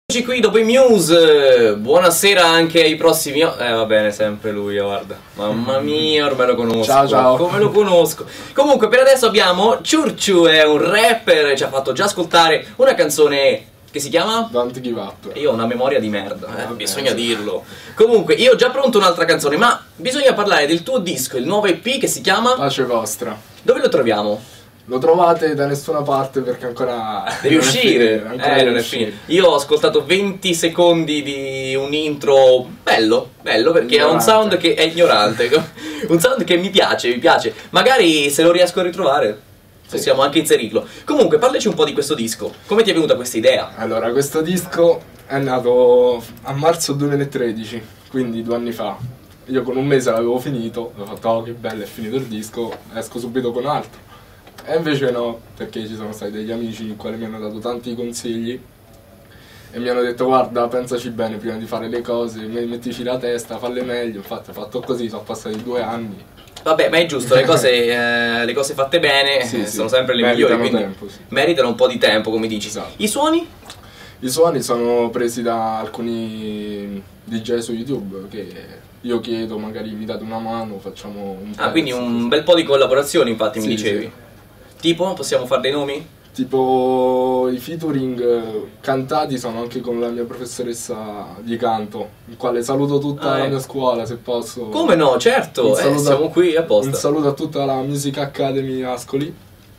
Eccoci qui dopo i Muse, buonasera anche ai prossimi... va bene, sempre lui, guarda. Mamma mia, ormai lo conosco. Ciao, ciao. Come lo conosco. Comunque, per adesso abbiamo Ciurciu, è un rapper, ci ha fatto già ascoltare una canzone che si chiama... Don't Give Up. Io ho una memoria di merda, Vabbè, bisogna sì. dirlo. Comunque, io ho già pronto un'altra canzone, ma bisogna parlare del tuo disco, il nuovo EP che si chiama... Pace vostra. Dove lo troviamo? Lo trovate da nessuna parte perché ancora... Devi non è uscire, finito, ancora deve non è uscire. finito. Io ho ascoltato 20 secondi di un intro bello perché ha un Ignorante. sound che è ignorante, un sound che mi piace. Magari se lo riesco a ritrovare possiamo anche inserirlo. Comunque, parlaci un po' di questo disco, come ti è venuta questa idea? Allora, questo disco è nato a marzo 2013, quindi 2 anni fa. Io con un mese l'avevo finito, ho fatto oh che bello, è finito il disco, esco subito con altro. E invece no, perché ci sono stati degli amici i quali mi hanno dato tanti consigli e mi hanno detto guarda, pensaci bene prima di fare le cose, mettici la testa, falle meglio. Infatti ho fatto così, sono passati 2 anni. Vabbè, ma è giusto, le cose fatte bene Sì, sono sì, sempre le meritano migliori, quindi tempo, sì. meritano un po' di tempo, come dici. Esatto. I suoni? I suoni sono presi da alcuni DJ su YouTube che io chiedo, magari mi date una mano, facciamo un pezzo. Quindi un bel po' di collaborazioni, infatti, mi Sì, dicevi. sì. Tipo, possiamo fare dei nomi? Tipo i featuring cantati sono anche con la mia professoressa di canto, il quale saluto tutta la mia scuola se posso. Come no, certo, siamo qui apposta. Un saluto a tutta la Music Academy Ascoli.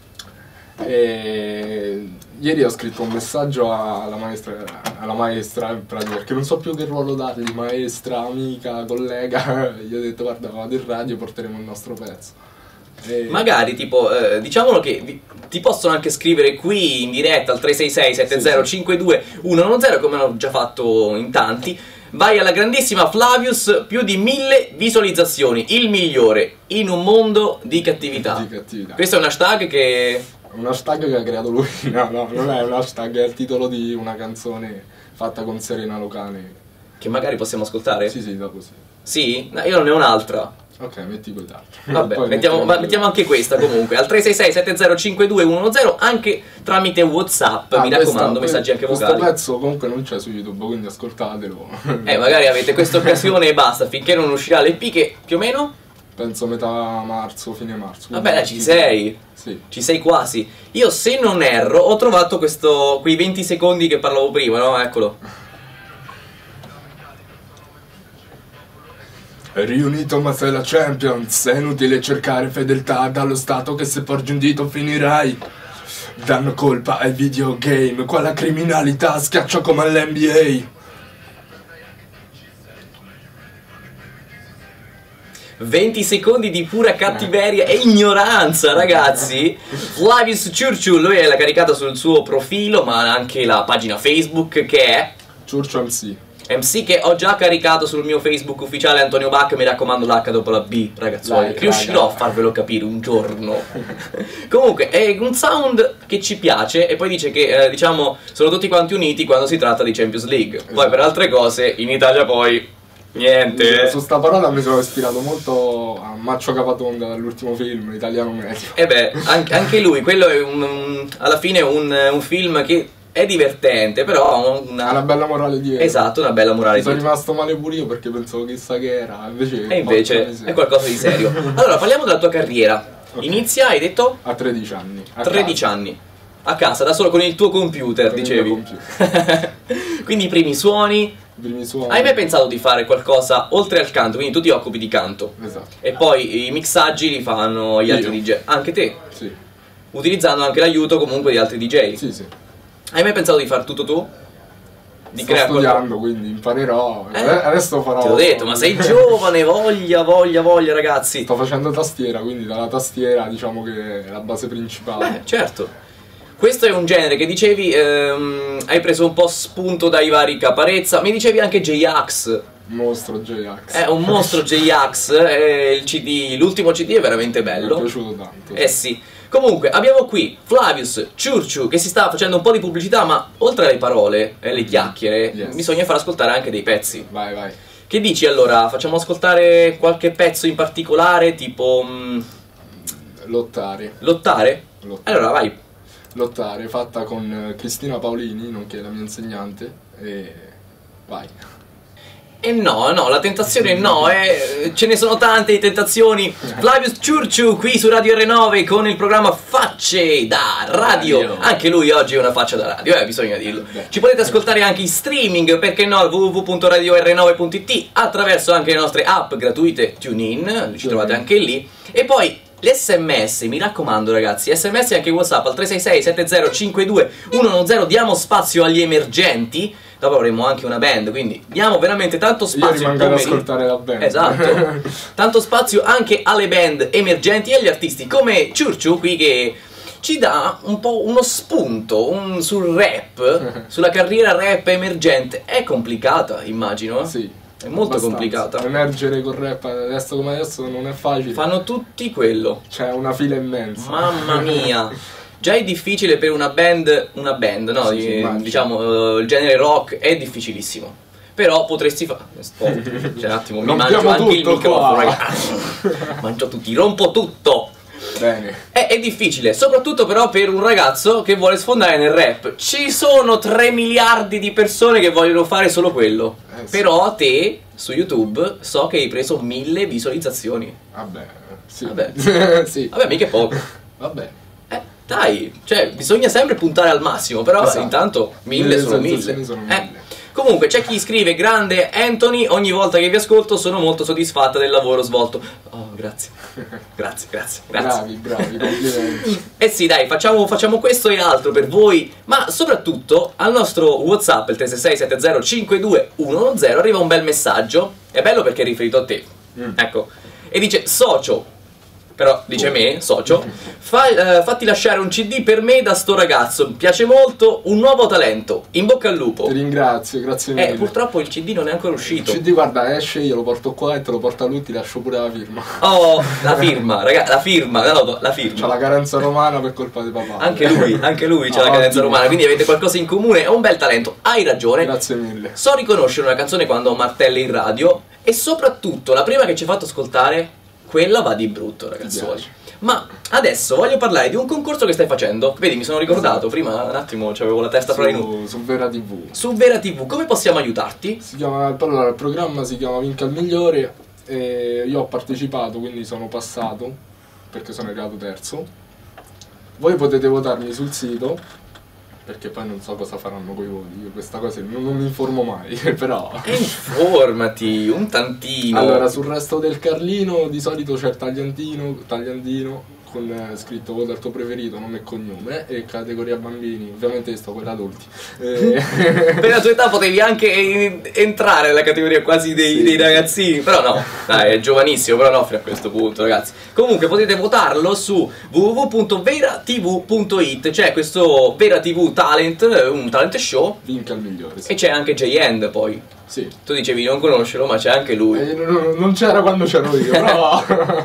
E ieri ho scritto un messaggio alla maestra in pratica, perché non so più che ruolo dargli, maestra, amica, collega. Gli ho detto guarda, vado in radio, porteremo il nostro pezzo. Magari tipo, diciamolo che ti possono anche scrivere qui in diretta al 366-7052-110 come hanno già fatto in tanti. Vai alla grandissima Flavius, più di 1000 visualizzazioni, il migliore in un mondo di cattività. Questo è un hashtag che... Un hashtag che ha creato lui, no, non è un hashtag, è il titolo di una canzone fatta con Serena Locane. Che magari possiamo ascoltare? Sì, dopo sì. Sì? No, io non ne ho un'altra. Ok, metti quell'altro. Vabbè, Poi mettiamo anche questa comunque al 366-7052-110 anche tramite WhatsApp, mi raccomando, messaggi anche vocali. Questo pezzo comunque non c'è su YouTube, quindi ascoltatelo. Magari avete questa occasione e basta, finché non uscirà l'EP che più o meno? Penso metà marzo, fine marzo. Vabbè, dai, ci sei. Sì. Ci sei quasi. Io, se non erro, ho trovato quei 20 secondi che parlavo prima, no? Eccolo. È riunito ma sei la Champions, è inutile cercare fedeltà dallo stato che se porgi un dito finirai. Danno colpa ai videogame, qua la criminalità schiaccia come all'NBA. 20 secondi di pura cattiveria e ignoranza, ragazzi. Flavius Ciurciu, lui l'ha caricata sul suo profilo, ma anche la pagina Facebook che è Ciurciu MC. MC, che ho già caricato sul mio Facebook ufficiale Antonio Bacca. Mi raccomando, l'H dopo la B, ragazzuoli. Riuscirò a farvelo capire un giorno. Comunque è un sound che ci piace. E poi dice che diciamo sono tutti quanti uniti quando si tratta di Champions League. Poi Esatto. per altre cose in Italia poi niente. Su sta parola mi sono ispirato molto a Maccio Capatonda dall'ultimo film, Italiano Medio. E beh, anche lui, quello è alla fine un film che è divertente, però ha una bella morale dietro. Esatto, una bella morale sono dietro. rimasto male pure io perché pensavo chissà che era, E invece è qualcosa di serio. Allora, parliamo della tua carriera. Okay. Inizia, hai detto? A 13 anni. 13 anni. A casa, da solo con il tuo computer, Con il dicevi. mio computer. Quindi i primi suoni. Hai mai pensato di fare qualcosa oltre al canto? Quindi tu ti occupi di canto. Esatto. E poi i mixaggi li fanno gli altri DJ. Anche te? Sì. Utilizzando anche l'aiuto comunque di altri DJ. Sì, sì. Hai mai pensato di fare tutto tu? Sto studiando, quindi imparerò. Adesso farò... Te l'ho detto, ma sei giovane, voglia ragazzi. Sto facendo tastiera, quindi dalla tastiera diciamo che è la base principale. Beh, certo. Questo è un genere che dicevi, hai preso un po' spunto dai vari Caparezza. Mi dicevi anche J-Ax. Mostro J-Ax. È un mostro J-Ax, il CD, l'ultimo CD è veramente bello. Mi è piaciuto tanto. Sì. Comunque, abbiamo qui Flavius Ciurciu che si sta facendo un po' di pubblicità, ma oltre alle parole e le chiacchiere, bisogna far ascoltare anche dei pezzi. Vai, vai. Che dici allora? Facciamo ascoltare qualche pezzo in particolare, tipo... Lottare. Lottare? Lottare. Allora, vai. Lottare, fatta con Cristina Paolini, nonché la mia insegnante. e vai. E no, la tentazione no, ce ne sono tante di tentazioni. Flavius Ciurciu qui su Radio R9 con il programma Facce da Radio. Anche lui oggi è una faccia da radio, bisogna dirlo. Ci potete ascoltare anche in streaming, perché no, www.radior9.it, attraverso anche le nostre app gratuite TuneIn, ci trovate anche lì. E poi l'SMS, mi raccomando ragazzi, SMS e anche WhatsApp al 366 7052 110, diamo spazio agli emergenti. Dopo avremo anche una band, quindi diamo veramente tanto spazio. Io rimango ad ascoltare la band. Esatto. Tanto spazio anche alle band emergenti e agli artisti come Ciurciu qui, che ci dà un po' uno spunto sul rap, sulla carriera rap emergente. È complicata, immagino. Sì. È molto abbastanza. Complicata. Emergere col rap adesso come adesso non è facile. Fanno tutti quello. C'è una fila immensa. Mamma mia. Già è difficile per una band, no? Sì, diciamo il genere rock è difficilissimo. Però potresti fare. Cioè, un attimo, mi mangio anche il microfono, ragazzi. Mangio tutti, rompo tutto. Bene. È difficile, soprattutto però per un ragazzo che vuole sfondare nel rap. Ci sono 3 miliardi di persone che vogliono fare solo quello. Sì. Però te, su YouTube, so che hai preso 1000 visualizzazioni. Vabbè, sì. Vabbè. Sì. Vabbè, mica è poco. Vabbè. Dai, cioè bisogna sempre puntare al massimo, però esatto. Intanto 1000 sono 1000. Sono 1000. Comunque c'è chi scrive: grande Anthony, ogni volta che vi ascolto sono molto soddisfatta del lavoro svolto. Oh, grazie. Grazie. Bravi, complimenti. Eh sì, dai, facciamo questo e altro per voi, ma soprattutto al nostro WhatsApp, il 366 7052 110, arriva un bel messaggio. È bello perché è riferito a te. Ecco. E dice: socio. Però dice me, socio, fatti lasciare un CD per me da sto ragazzo, mi piace molto, un nuovo talento, in bocca al lupo. Ti ringrazio, grazie mille. Purtroppo il CD non è ancora uscito. Il CD, guarda, esce, io lo porto qua e te lo porto a lui, ti lascio pure la firma. Oh, la firma, raga, la firma. C'ha la carenza romana per colpa di papà. Anche lui c'ha la carenza romana, quindi avete qualcosa in comune, è un bel talento, hai ragione. Grazie mille. So riconoscere una canzone quando martelli in radio, e soprattutto la prima che ci ha fatto ascoltare, quella va di brutto, ragazzuoli. Ma adesso voglio parlare di un concorso che stai facendo. Vedi, mi sono ricordato, prima un attimo c'avevo la testa fra i nudi. Su Vera TV. Su Vera TV, come possiamo aiutarti? Allora, il programma si chiama Vinca il migliore e io ho partecipato, quindi sono passato, perché sono arrivato terzo. Voi potete votarmi sul sito, perché poi non so cosa faranno coi voti, io questa cosa non mi informo mai, però... Informati, un tantino. Allora, sul resto del Carlino di solito c'è il tagliandino con scritto vota il tuo preferito, nome e cognome, e categoria bambini, ovviamente io sto quella adulti. Per la tua età potevi anche entrare nella categoria quasi dei ragazzini, però no, dai, è giovanissimo, però no, fino a questo punto, ragazzi. Comunque potete votarlo su www.veratv.it, c'è questo Vera TV Talent, un talent show. Vinca il migliore, sì. E c'è anche J-End poi. Sì. Tu dicevi non conoscerlo, ma c'è anche lui. Non c'era quando c'ero io, però...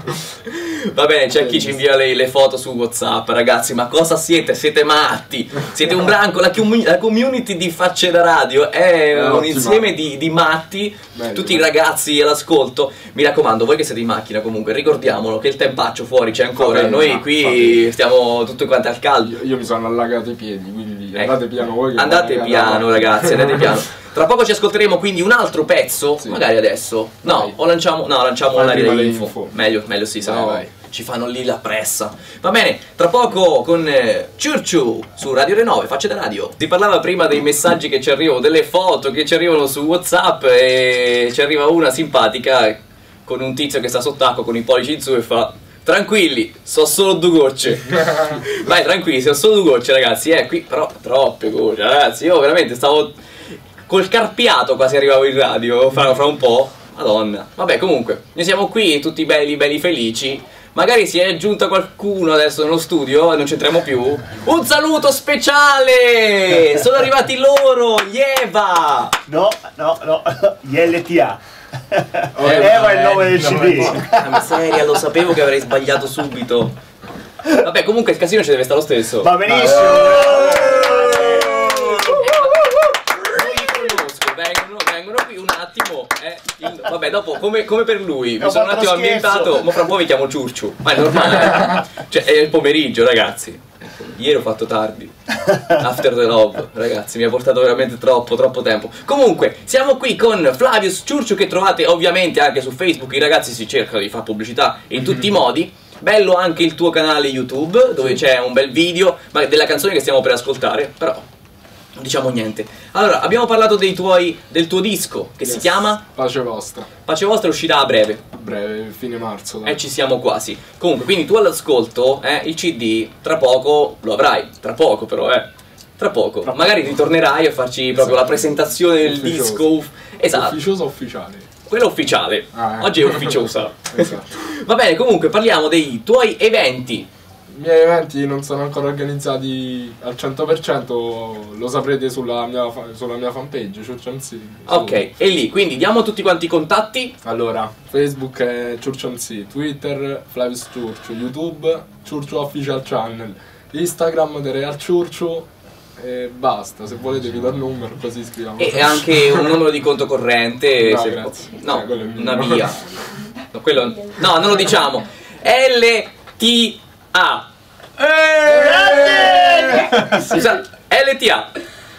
Va bene, c'è chi ci invia le foto su WhatsApp, ragazzi, ma cosa siete? Siete matti? Siete un branco, la community di Facce da Radio è un insieme di matti, tutti i ragazzi all'ascolto. Mi raccomando, voi che siete in macchina comunque, ricordiamolo che il tempaccio fuori c'è ancora, noi qui stiamo tutti quanti al caldo. Io mi sono allagato i piedi, quindi andate piano voi. Andate piano, ragazzi, andate piano. Tra poco ci ascolteremo quindi un altro pezzo, magari adesso. No, o lanciamo l'aria dell'info. Meglio sì, sennò ci fanno lì la pressa. Va bene, tra poco con Ciurciu su Radio R9, Facce da Radio. Si parlava prima dei messaggi che ci arrivano, delle foto che ci arrivano su WhatsApp, e ci arriva una simpatica con un tizio che sta sott'acqua con i pollici in su e fa: tranquilli, so solo 2 gocce. Vai, tranquilli, sono solo 2 gocce, ragazzi. Qui però troppe gocce, ragazzi. Io veramente stavo col carpiato quasi arrivavo in radio fra un po'. Madonna. Vabbè, comunque, noi siamo qui tutti belli felici. Magari si è aggiunto qualcuno adesso nello studio e non c'entriamo più. Un saluto speciale! Sono arrivati loro, gli Eva! No, gli LTA. Eva è il nome del CD. La miseria, lo sapevo che avrei sbagliato subito. Vabbè, comunque il casino ci deve stare lo stesso. Va benissimo! Vengono qui un attimo. Vabbè, dopo, come per lui, mi sono un attimo ambientato. Ma fra un po' vi chiamo Ciurciu. Ma è normale. Cioè, è il pomeriggio, ragazzi. Ieri ho fatto tardi. After the Love, ragazzi, mi ha portato veramente troppo tempo. Comunque, siamo qui con Flavius Ciurciu, che trovate ovviamente anche su Facebook. I ragazzi si cercano di fare pubblicità in tutti i modi. Bello anche il tuo canale YouTube, dove c'è un bel video della canzone che stiamo per ascoltare, però non diciamo niente. Allora, abbiamo parlato del tuo disco, che si chiama Pace Vostra. Pace Vostra, uscirà a breve. A breve, fine marzo. Dai. E ci siamo quasi. Comunque, quindi tu all'ascolto, il CD, tra poco lo avrai. Tra poco però, Tra poco. Magari ritornerai a farci proprio la presentazione del disco. Esatto. Ufficiosa ufficiale. Quella ufficiale. Oggi è ufficiosa. Esatto. Va bene, comunque parliamo dei tuoi eventi. I miei eventi non sono ancora organizzati al 100%, lo saprete sulla mia fanpage, Ciurciu. Ok, e lì, quindi diamo tutti quanti i contatti. Allora, Facebook è Ciurciu, Twitter Flavius Ciurciu, YouTube Ciurciu Official Channel, Instagram The Real Ciurciu e basta, se volete vi do il numero così scriviamo. E anche un numero di conto corrente. No, se grazie. No, quello è mio. una via. No, quello... no, non lo diciamo. LTA. Scusa, LTA.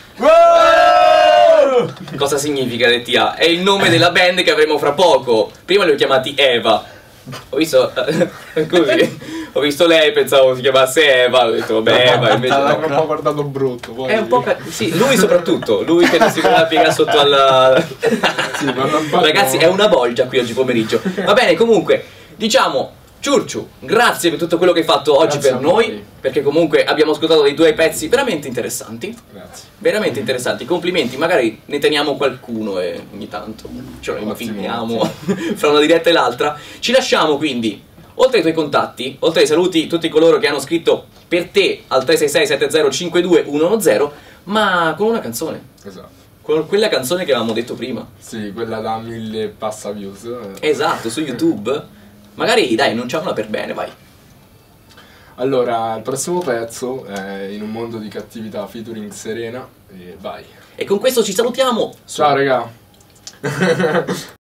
Cosa significa LTA? È il nome della band che avremo fra poco. Prima li ho chiamati Eva. Ho visto così. Ho visto lei, pensavo si chiamasse Eva, ho detto vabbè Eva, invece no. L'hanno un po' guardato brutto. Poi... È un po' sì, lui soprattutto, lui che non si voleva piegare sotto alla... Sì, ma non parlo... Ragazzi, è una bolgia qui oggi pomeriggio. Va bene, comunque, diciamo, Ciurciu, grazie per tutto quello che hai fatto oggi Grazie per a noi, voi. perché comunque abbiamo ascoltato dei tuoi pezzi veramente interessanti. Grazie. Veramente interessanti, complimenti, magari ne teniamo qualcuno e ogni tanto ce lo infiliamo fra una diretta e l'altra. Ci lasciamo quindi, oltre ai tuoi contatti, oltre ai saluti tutti coloro che hanno scritto per te al 366-7052-110, ma con una canzone. Esatto. Con quella canzone che avevamo detto prima. Sì, quella da 1000 passa views. Esatto, su YouTube. Magari dai, annunciamola per bene, vai. Allora, il prossimo pezzo è In un mondo di cattività featuring Serena e vai. E con questo ci salutiamo. Ciao raga.